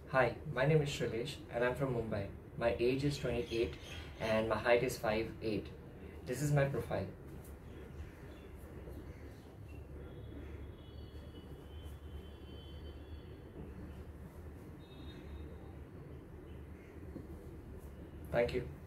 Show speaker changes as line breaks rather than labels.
Hi, my name is Shrilesh and I'm from Mumbai. My age is 28 and my height is 5'8". This is my profile. Thank you.